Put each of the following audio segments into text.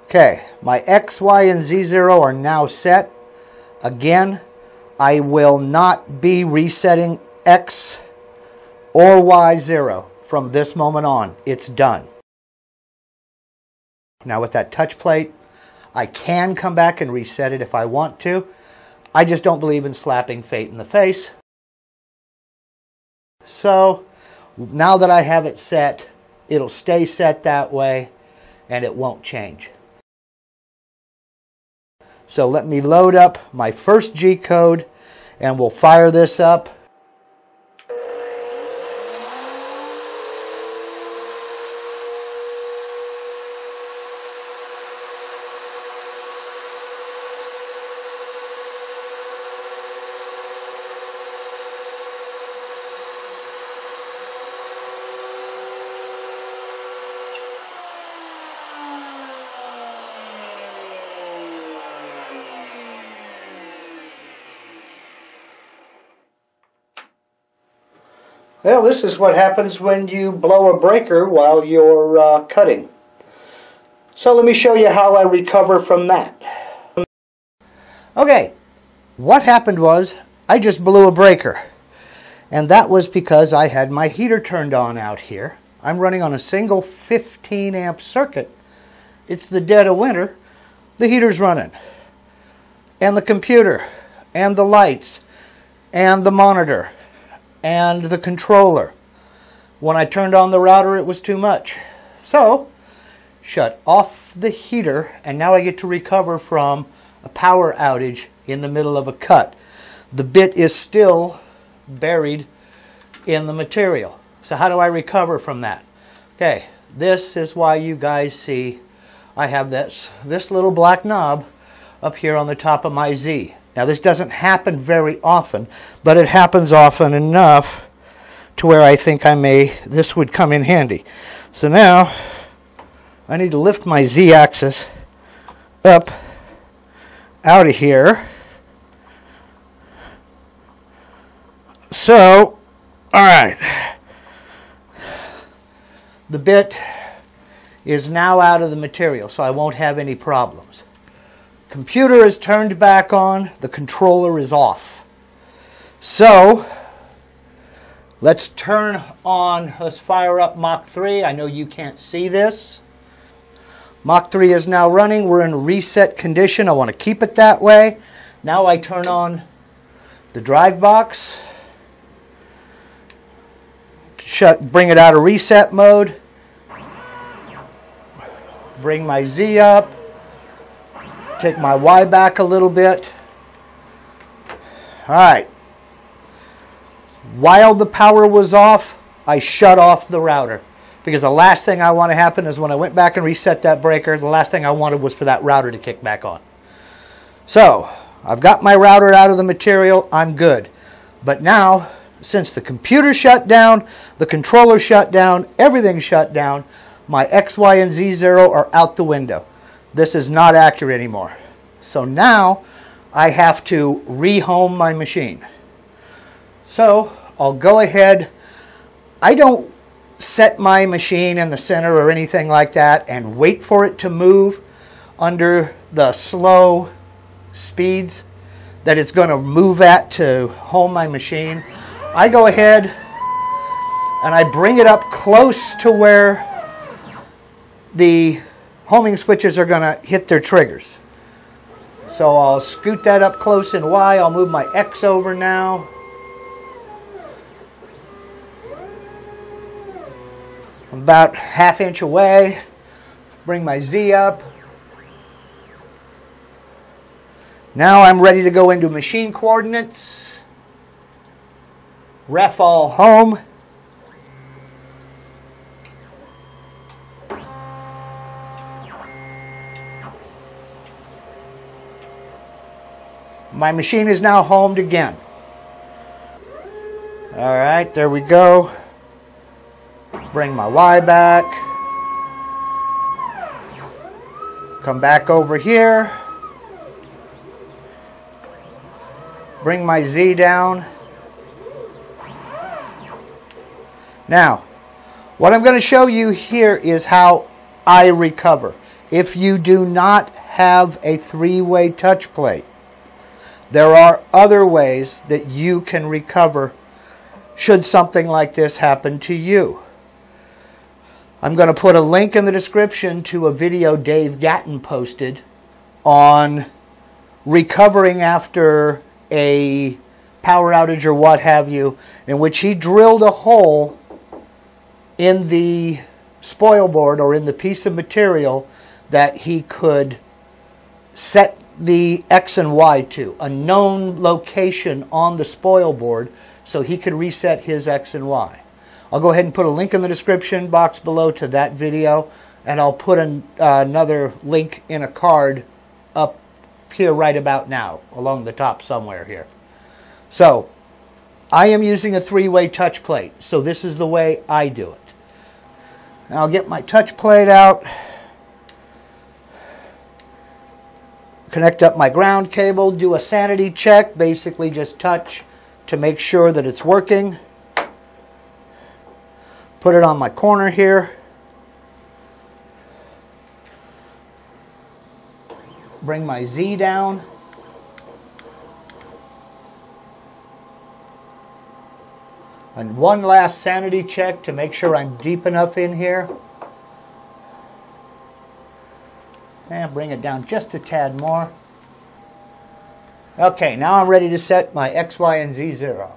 Okay, my X, Y, and Z0 are now set. Again, I will not be resetting X or Y0 from this moment on. It's done. Now with that touch plate, I can come back and reset it if I want to. I just don't believe in slapping fate in the face. So now that I have it set, it'll stay set that way and it won't change. So let me load up my first G code and we'll fire this up. Well, this is what happens when you blow a breaker while you're cutting. So let me show you how I recover from that. Okay, what happened was I just blew a breaker. And that was because I had my heater turned on out here. I'm running on a single 15 amp circuit. It's the dead of winter. The heater's running. And the computer. And the lights. And the monitor. And the controller. When I turned on the router, it was too much. So, shut off the heater, and now I get to recover from a power outage in the middle of a cut. The bit is still buried in the material. So how do I recover from that? Okay, this is why you guys see I have this little black knob up here on the top of my Z. Now this doesn't happen very often, but it happens often enough to where I think this would come in handy. So now I need to lift my Z axis up out of here. So, alright. The bit is now out of the material, so I won't have any problems. Computer is turned back on, the controller is off. So, let's fire up Mach 3. I know you can't see this. Mach 3 is now running. We're in reset condition. I want to keep it that way. Now I turn on the drive box. Bring it out of reset mode. Bring my Z up. Take my Y back a little bit. Alright. While the power was off, I shut off the router. Because the last thing I want to happen is when I went back and reset that breaker, the last thing I wanted was for that router to kick back on. So, I've got my router out of the material, I'm good. But now, since the computer shut down, the controller shut down, everything shut down, my X, Y, and Z0 are out the window. This is not accurate anymore. So now I have to rehome my machine. So I'll go ahead. I don't set my machine in the center or anything like that and wait for it to move under the slow speeds that it's going to move at to home my machine. I go ahead and I bring it up close to where the homing switches are going to hit their triggers. So I'll scoot that up close in Y. I'll move my X over now. I'm about ½ inch away. Bring my Z up. Now I'm ready to go into machine coordinates. Ref all home. My machine is now homed again. Alright, there we go. Bring my Y back. Come back over here. Bring my Z down. Now, what I'm going to show you here is how I recover. if you do not have a three-way touch plate. There are other ways that you can recover should something like this happen to you. I'm going to put a link in the description to a video Dave Gatton posted on recovering after a power outage or what have you, in which he drilled a hole in the spoil board or in the piece of material that he could set the X and Y to, a known location on the spoil board, so he could reset his X and Y. I'll go ahead and put a link in the description box below to that video, and I'll put another link in a card up here right about now, along the top somewhere here. So, I am using a three-way touch plate, so this is the way I do it. Now I'll get my touch plate out, connect up my ground cable, do a sanity check, basically just touch to make sure that it's working. Put it on my corner here. Bring my Z down. And one last sanity check to make sure I'm deep enough in here. And bring it down just a tad more. Okay, now I'm ready to set my X, Y, and Z 0.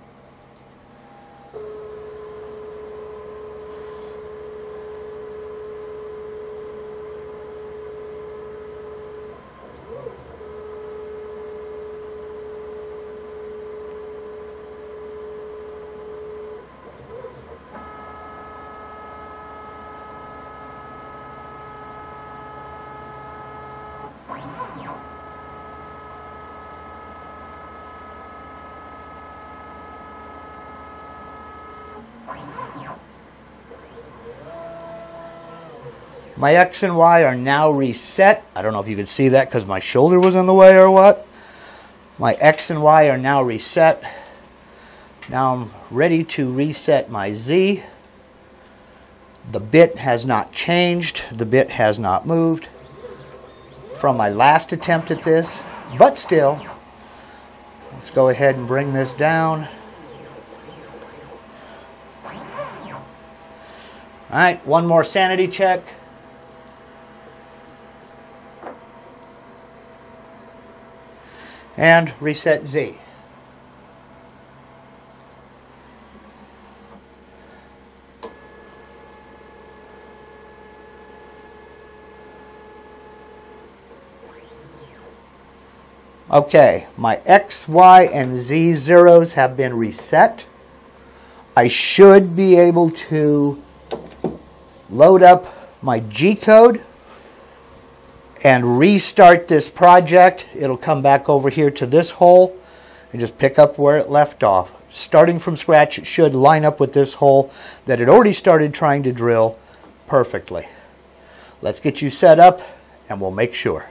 My X and Y are now reset. I don't know if you can see that because my shoulder was in the way or what. My X and Y are now reset. Now I'm ready to reset my Z. The bit has not changed. The bit has not moved from my last attempt at this. But still, let's go ahead and bring this down. Alright, one more sanity check. And reset Z. Okay, my X, Y, and Z zeros have been reset. I should be able to load up my G code and restart this project. It'll come back over here to this hole and just pick up where it left off. Starting from scratch, it should line up with this hole that it already started trying to drill perfectly. Let's get you set up and we'll make sure.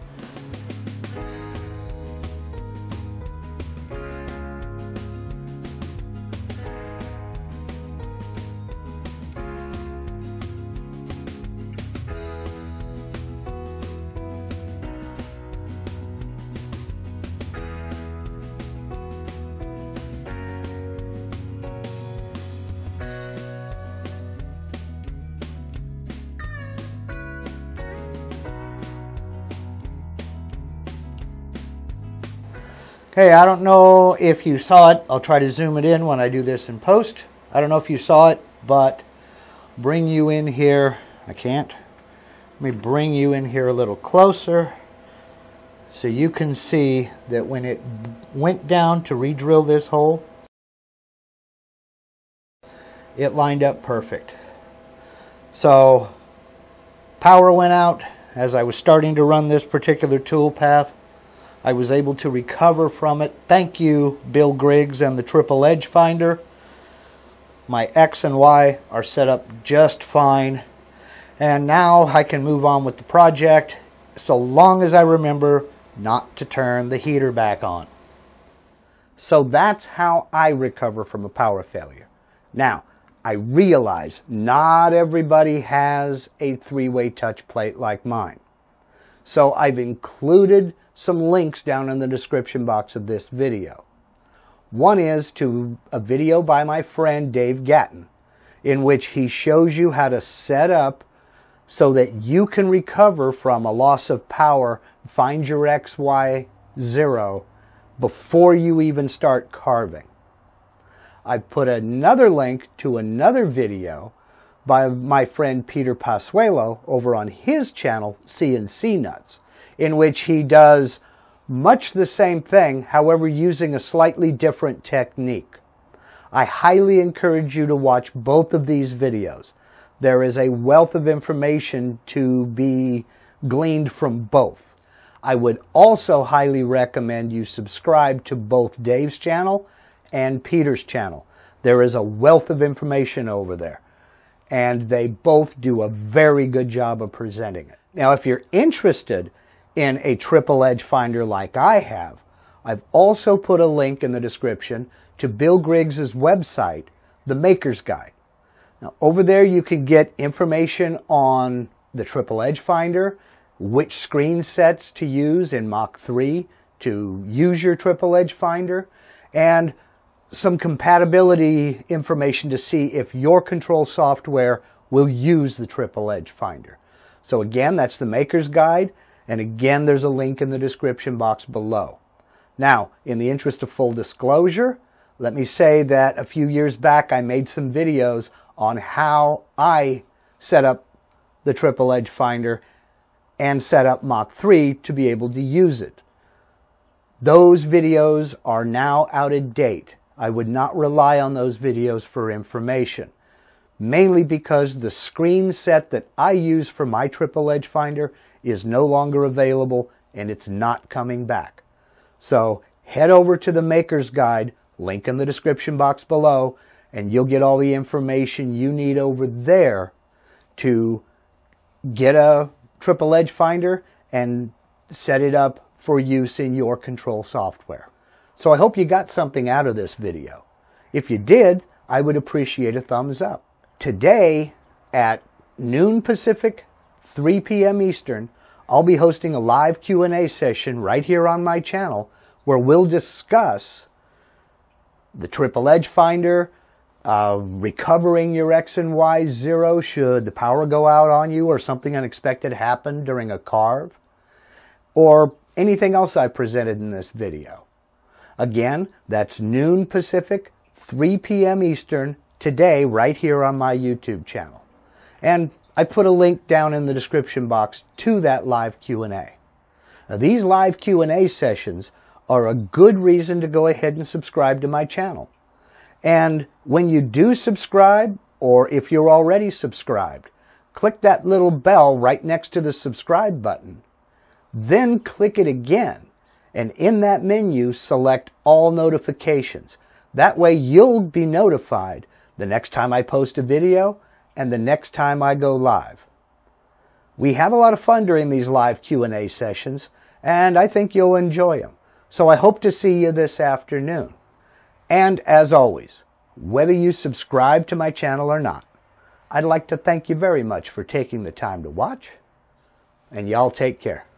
Okay, I don't know if you saw it. I'll try to zoom it in when I do this in post. I don't know if you saw it, but bring you in here. I can't. Let me bring you in here a little closer so you can see that when it went down to re-drill this hole, it lined up perfect. So power went out as I was starting to run this particular tool path. I was able to recover from it. Thank you, Bill Griggs and the Triple Edge Finder. My X and Y are set up just fine. And now I can move on with the project so long as I remember not to turn the heater back on. So that's how I recover from a power failure. Now, I realize not everybody has a three-way touch plate like mine. So I've included some links down in the description box of this video. One is to a video by my friend Dave Gatton, in which he shows you how to set up so that you can recover from a loss of power, find your XY zero before you even start carving. I've put another link to another video by my friend Peter Pasuelo over on his channel, CNC Nuts, in which he does much the same thing, however using a slightly different technique. I highly encourage you to watch both of these videos. There is a wealth of information to be gleaned from both. I would also highly recommend you subscribe to both Dave's channel and Peter's channel. There is a wealth of information over there, and they both do a very good job of presenting it. Now, if you're interested in a triple edge finder like I have, I've also put a link in the description to Bill Griggs' website, The Maker's Guide. Now, over there you can get information on the triple edge finder, which screen sets to use in Mach 3 to use your triple edge finder, and some compatibility information to see if your control software will use the triple edge finder. So again, that's the Maker's Guide, and again, there's a link in the description box below. Now, in the interest of full disclosure, let me say that a few years back I made some videos on how I set up the triple edge finder and set up Mach 3 to be able to use it. Those videos are now out of date. I would not rely on those videos for information, mainly because the screen set that I use for my triple edge finder is no longer available and it's not coming back. So head over to the Maker's Guide, link in the description box below, and you'll get all the information you need over there to get a triple edge finder and set it up for use in your control software. So I hope you got something out of this video. If you did, I would appreciate a thumbs up. Today at noon Pacific, 3 p.m. Eastern, I'll be hosting a live Q&A session right here on my channel where we'll discuss the triple edge finder, recovering your X and Y zero should the power go out on you or something unexpected happen during a carve, or anything else I presented in this video. Again, that's noon Pacific, 3 p.m. Eastern, today, right here on my YouTube channel. And I put a link down in the description box to that live Q&A. Now, these live Q&A sessions are a good reason to go ahead and subscribe to my channel. And when you do subscribe, or if you're already subscribed, click that little bell right next to the subscribe button. Then click it again. And in that menu, select all notifications. That way you'll be notified the next time I post a video and the next time I go live. We have a lot of fun during these live Q&A sessions, and I think you'll enjoy them. So I hope to see you this afternoon. And as always, whether you subscribe to my channel or not, I'd like to thank you very much for taking the time to watch, and y'all take care.